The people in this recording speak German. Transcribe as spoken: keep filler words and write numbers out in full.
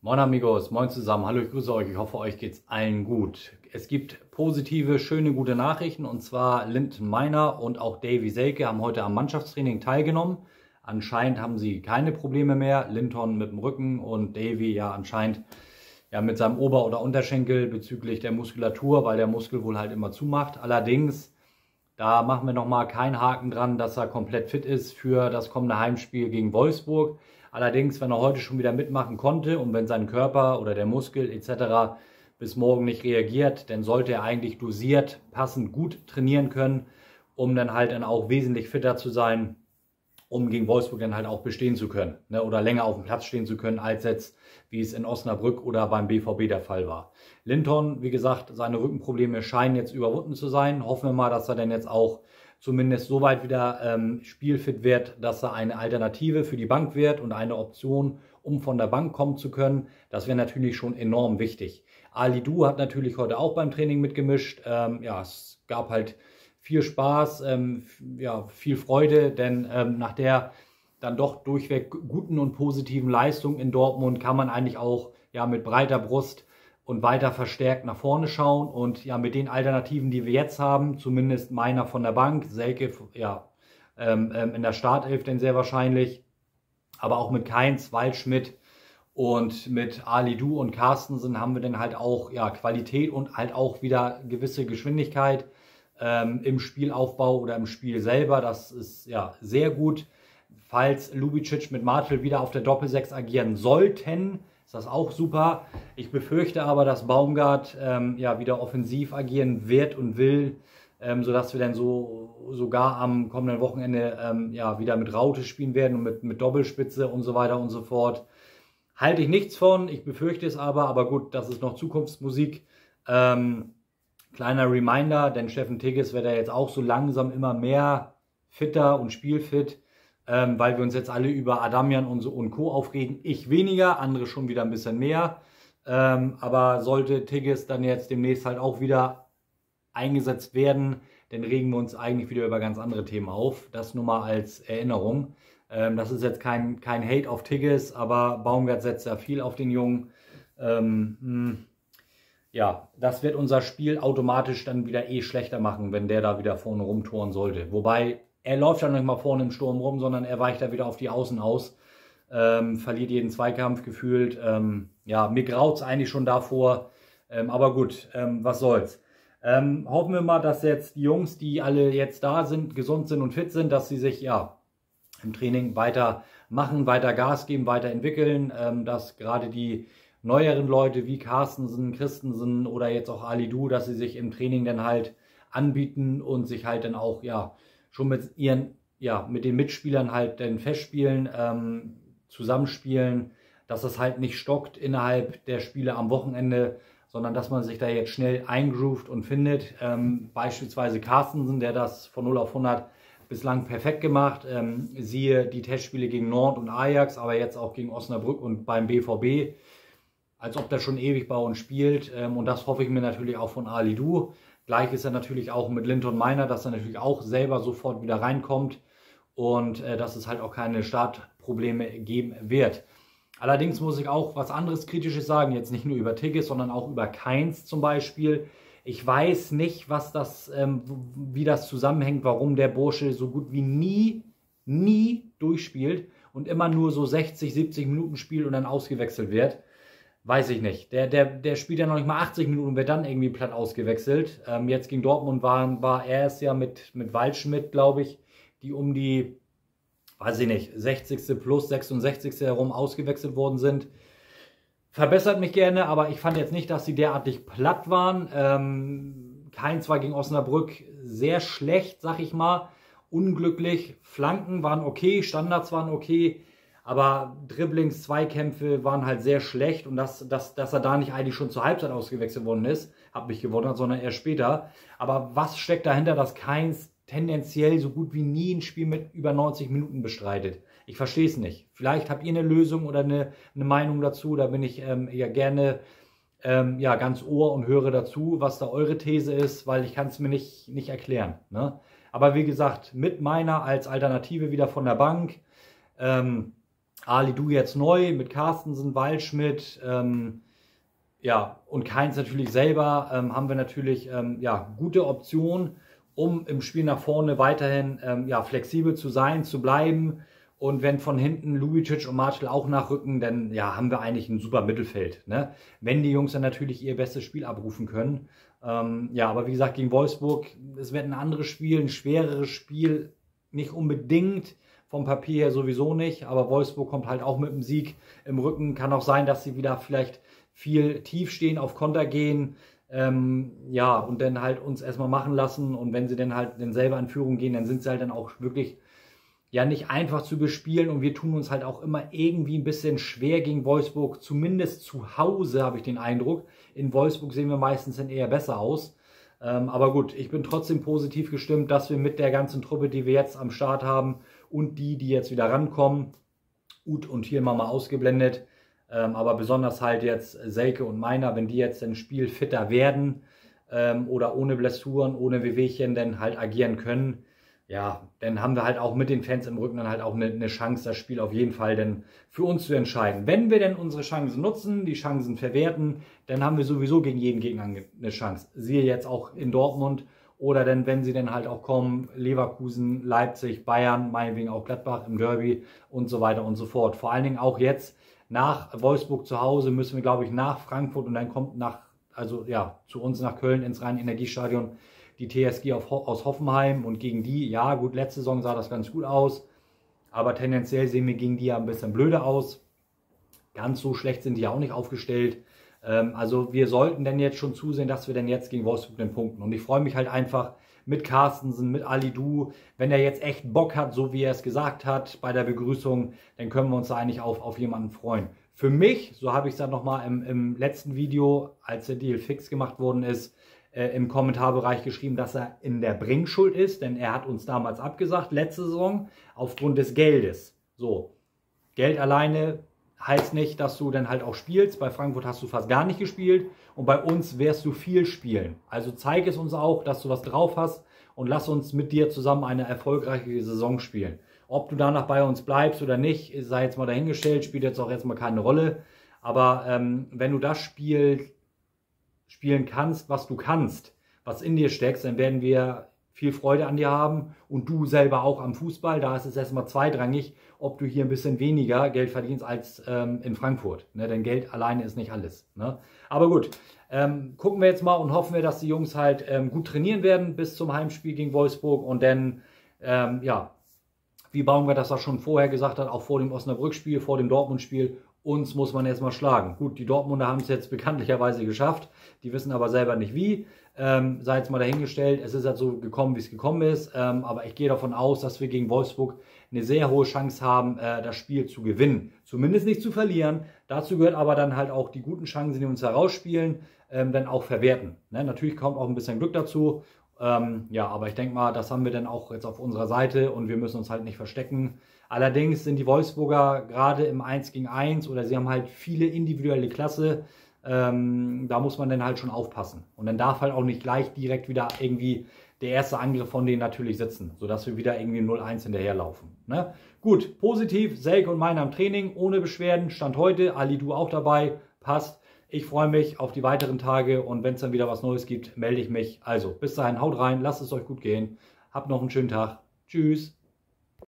Moin amigos, moin zusammen, hallo, ich grüße euch, ich hoffe euch geht's allen gut. Es gibt positive, schöne, gute Nachrichten und zwar Linton Meiner und auch Davy Selke haben heute am Mannschaftstraining teilgenommen. Anscheinend haben sie keine Probleme mehr, Linton mit dem Rücken und Davy ja anscheinend ja mit seinem Ober- oder Unterschenkel bezüglich der Muskulatur, weil der Muskel wohl halt immer zumacht. Allerdings, da machen wir nochmal keinen Haken dran, dass er komplett fit ist für das kommende Heimspiel gegen Wolfsburg. Allerdings, wenn er heute schon wieder mitmachen konnte und wenn sein Körper oder der Muskel et cetera bis morgen nicht reagiert, dann sollte er eigentlich dosiert, passend gut trainieren können, um dann halt dann auch wesentlich fitter zu sein, um gegen Wolfsburg dann halt auch bestehen zu können, ne, oder länger auf dem Platz stehen zu können, als jetzt, wie es in Osnabrück oder beim B V B der Fall war. Linton, wie gesagt, seine Rückenprobleme scheinen jetzt überwunden zu sein. Hoffen wir mal, dass er dann jetzt auch zumindest so weit wieder ähm, spielfit wird, dass er eine Alternative für die Bank wird und eine Option, um von der Bank kommen zu können. Das wäre natürlich schon enorm wichtig. Alidou hat natürlich heute auch beim Training mitgemischt. Ähm, ja, es gab halt viel Spaß, ähm, ja, viel Freude, denn ähm, nach der dann doch durchweg guten und positiven Leistung in Dortmund kann man eigentlich auch ja mit breiter Brust und weiter verstärkt nach vorne schauen und ja mit den Alternativen, die wir jetzt haben, zumindest Meiner von der Bank, Selke ja ähm, in der Startelf denn sehr wahrscheinlich, aber auch mit Kainz, Waldschmidt und mit Alidou und Carstensen haben wir dann halt auch ja Qualität und halt auch wieder gewisse Geschwindigkeit ähm, im Spielaufbau oder im Spiel selber. Das ist ja sehr gut. Falls Lubicic mit Martel wieder auf der Doppelsechs agieren sollten, ist das auch super. Ich befürchte aber, dass Baumgart ähm, ja wieder offensiv agieren wird und will, ähm, sodass wir dann so sogar am kommenden Wochenende ähm, ja wieder mit Raute spielen werden und mit, mit Doppelspitze und so weiter und so fort. Halte ich nichts von, ich befürchte es aber, aber gut, das ist noch Zukunftsmusik. Ähm, kleiner Reminder, denn Steffen Tigges wird ja jetzt auch so langsam immer mehr fitter und spielfit. Ähm, weil wir uns jetzt alle über Adamian und, so und Co. aufregen. Ich weniger, andere schon wieder ein bisschen mehr. Ähm, aber sollte Tigges dann jetzt demnächst halt auch wieder eingesetzt werden, dann regen wir uns eigentlich wieder über ganz andere Themen auf. Das nur mal als Erinnerung. Ähm, das ist jetzt kein, kein Hate auf Tigges, aber Baumgart setzt ja viel auf den Jungen. Ähm, mh, ja, das wird unser Spiel automatisch dann wieder eh schlechter machen, wenn der da wieder vorne rumtoren sollte. Wobei er läuft ja nicht mal vorne im Sturm rum, sondern er weicht da wieder auf die Außen aus, ähm, verliert jeden Zweikampf gefühlt. Ähm, ja, mir graut es eigentlich schon davor, ähm, aber gut, ähm, was soll's. Ähm, hoffen wir mal, dass jetzt die Jungs, die alle jetzt da sind, gesund sind und fit sind, dass sie sich ja im Training weiter machen, weiter Gas geben, weiter entwickeln, ähm, dass gerade die neueren Leute wie Carstensen, Christensen oder jetzt auch Alidou, dass sie sich im Training dann halt anbieten und sich halt dann auch, ja, schon mit ihren, ja, mit den Mitspielern halt dann festspielen, ähm, zusammenspielen, dass das halt nicht stockt innerhalb der Spiele am Wochenende, sondern dass man sich da jetzt schnell eingroovt und findet. Ähm, beispielsweise Carstensen, der das von null auf hundert bislang perfekt gemacht. Ähm, siehe die Testspiele gegen Nantes und Ajax, aber jetzt auch gegen Osnabrück und beim B V B. Als ob der schon ewig bei uns spielt. Ähm, und das hoffe ich mir natürlich auch von Alidou. Gleich ist er natürlich auch mit Linton Meiner, dass er natürlich auch selber sofort wieder reinkommt und äh, dass es halt auch keine Startprobleme geben wird. Allerdings muss ich auch was anderes Kritisches sagen, jetzt nicht nur über Tigges, sondern auch über Kainz zum Beispiel. Ich weiß nicht, was das, ähm, wie das zusammenhängt, warum der Bursche so gut wie nie, nie durchspielt und immer nur so sechzig, siebzig Minuten spielt und dann ausgewechselt wird. Weiß ich nicht. Der, der, der spielt ja noch nicht mal achtzig Minuten und wird dann irgendwie platt ausgewechselt. Ähm, jetzt gegen Dortmund war, war er es ja mit, mit Waldschmidt, glaube ich, die um die, weiß ich nicht, sechzigste plus sechsundsechzigste herum ausgewechselt worden sind. Verbessert mich gerne, aber ich fand jetzt nicht, dass sie derartig platt waren. Ähm, Kainz war gegen Osnabrück sehr schlecht, sag ich mal. Unglücklich. Flanken waren okay, Standards waren okay. Aber Dribblings, Zweikämpfe waren halt sehr schlecht und dass, dass, dass er da nicht eigentlich schon zur Halbzeit ausgewechselt worden ist, hat mich gewundert, sondern erst später. Aber was steckt dahinter, dass Kainz tendenziell so gut wie nie ein Spiel mit über neunzig Minuten bestreitet? Ich verstehe es nicht. Vielleicht habt ihr eine Lösung oder eine, eine Meinung dazu, da bin ich ähm, ja gerne ähm, ja, ganz Ohr und höre dazu, was da eure These ist, weil ich kann es mir nicht, nicht erklären. Ne? Aber wie gesagt, mit Meiner als Alternative wieder von der Bank. Ähm, Ali Du jetzt neu mit Carstensen, Waldschmidt, ähm, ja, und Keins natürlich selber, ähm, haben wir natürlich ähm, ja, gute Optionen, um im Spiel nach vorne weiterhin ähm, ja, flexibel zu sein, zu bleiben. Und wenn von hinten Lubicic und Martel auch nachrücken, dann ja, haben wir eigentlich ein super Mittelfeld. Ne? Wenn die Jungs dann natürlich ihr bestes Spiel abrufen können. Ähm, ja, aber wie gesagt, gegen Wolfsburg, es wird ein anderes Spiel, ein schwereres Spiel, nicht unbedingt. Vom Papier her sowieso nicht, aber Wolfsburg kommt halt auch mit dem Sieg im Rücken. Kann auch sein, dass sie wieder vielleicht viel tief stehen, auf Konter gehen, ähm, ja, und dann halt uns erstmal machen lassen. Und wenn sie dann halt dann selber in Führung gehen, dann sind sie halt dann auch wirklich ja nicht einfach zu bespielen. Und wir tun uns halt auch immer irgendwie ein bisschen schwer gegen Wolfsburg, zumindest zu Hause habe ich den Eindruck. In Wolfsburg sehen wir meistens dann eher besser aus. Ähm, aber gut, ich bin trotzdem positiv gestimmt, dass wir mit der ganzen Truppe, die wir jetzt am Start haben und die, die jetzt wieder rankommen, Uth und Thielmann mal ausgeblendet, ähm, aber besonders halt jetzt Selke und Meiner, wenn die jetzt ein Spiel fitter werden ähm, oder ohne Blessuren, ohne Wehwehchen dann halt agieren können, ja, dann haben wir halt auch mit den Fans im Rücken dann halt auch eine, eine Chance, das Spiel auf jeden Fall dann für uns zu entscheiden. Wenn wir denn unsere Chancen nutzen, die Chancen verwerten, dann haben wir sowieso gegen jeden Gegner eine Chance. Siehe jetzt auch in Dortmund oder dann, wenn sie dann halt auch kommen, Leverkusen, Leipzig, Bayern, meinetwegen auch Gladbach im Derby und so weiter und so fort. Vor allen Dingen auch jetzt nach Wolfsburg zu Hause müssen wir, glaube ich, nach Frankfurt und dann kommt nach, also ja, zu uns nach Köln ins Rhein-Energiestadion die T S G auf, aus Hoffenheim und gegen die, ja gut, letzte Saison sah das ganz gut aus, aber tendenziell sehen wir gegen die ja ein bisschen blöde aus. Ganz so schlecht sind die auch nicht aufgestellt. Ähm, also wir sollten denn jetzt schon zusehen, dass wir denn jetzt gegen Wolfsburg den punkten. Und ich freue mich halt einfach mit Carstensen, mit Ali Du, wenn er jetzt echt Bock hat, so wie er es gesagt hat bei der Begrüßung, dann können wir uns da eigentlich auf, auf jemanden freuen. Für mich, so habe ich es dann nochmal im, im letzten Video, als der Deal fix gemacht worden ist, äh, im Kommentarbereich geschrieben, dass er in der Bringschuld ist, denn er hat uns damals abgesagt, letzte Saison, aufgrund des Geldes. So, Geld alleine heißt nicht, dass du dann halt auch spielst. Bei Frankfurt hast du fast gar nicht gespielt und bei uns wirst du viel spielen. Also zeig es uns auch, dass du was drauf hast und lass uns mit dir zusammen eine erfolgreiche Saison spielen. Ob du danach bei uns bleibst oder nicht, sei jetzt mal dahingestellt, spielt jetzt auch erstmal keine Rolle. Aber ähm, wenn du das Spiel spielen kannst, was du kannst, was in dir steckst, dann werden wir viel Freude an dir haben und du selber auch am Fußball. Da ist es erstmal zweitrangig, ob du hier ein bisschen weniger Geld verdienst als ähm, in Frankfurt. Ne? Denn Geld alleine ist nicht alles. Ne? Aber gut, ähm, gucken wir jetzt mal und hoffen wir, dass die Jungs halt ähm, gut trainieren werden bis zum Heimspiel gegen Wolfsburg. Und dann, ähm, ja, wie Baumgart das auch schon vorher gesagt hat, auch vor dem Osnabrück-Spiel, vor dem Dortmund-Spiel, uns muss man erstmal schlagen. Gut, die Dortmunder haben es jetzt bekanntlicherweise geschafft, die wissen aber selber nicht wie. Ähm, sei jetzt mal dahingestellt, es ist halt so gekommen, wie es gekommen ist, ähm, aber ich gehe davon aus, dass wir gegen Wolfsburg eine sehr hohe Chance haben, äh, das Spiel zu gewinnen. Zumindest nicht zu verlieren. Dazu gehört aber dann halt auch die guten Chancen, die uns herausspielen, ähm, dann auch verwerten. Ne? Natürlich kommt auch ein bisschen Glück dazu. Ähm, ja, aber ich denke mal, das haben wir dann auch jetzt auf unserer Seite und wir müssen uns halt nicht verstecken. Allerdings sind die Wolfsburger gerade im eins gegen eins oder sie haben halt viele individuelle Klasse. Ähm, da muss man dann halt schon aufpassen. Und dann darf halt auch nicht gleich direkt wieder irgendwie der erste Angriff von denen natürlich sitzen, sodass wir wieder irgendwie null eins hinterherlaufen. Ne? Gut, positiv, Selke und Meiner am Training, ohne Beschwerden, Stand heute, Ali Du auch dabei, passt. Ich freue mich auf die weiteren Tage und wenn es dann wieder was Neues gibt, melde ich mich. Also, bis dahin, haut rein, lasst es euch gut gehen. Habt noch einen schönen Tag. Tschüss.